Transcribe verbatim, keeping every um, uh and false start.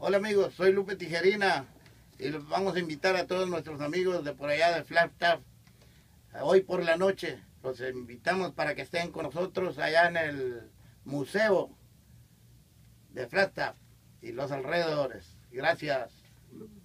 Hola amigos, soy Lupe Tijerina y los vamos a invitar a todos nuestros amigos de por allá de Flagstaff. Hoy por la noche los invitamos para que estén con nosotros allá en el museo de Flagstaff y los alrededores. Gracias.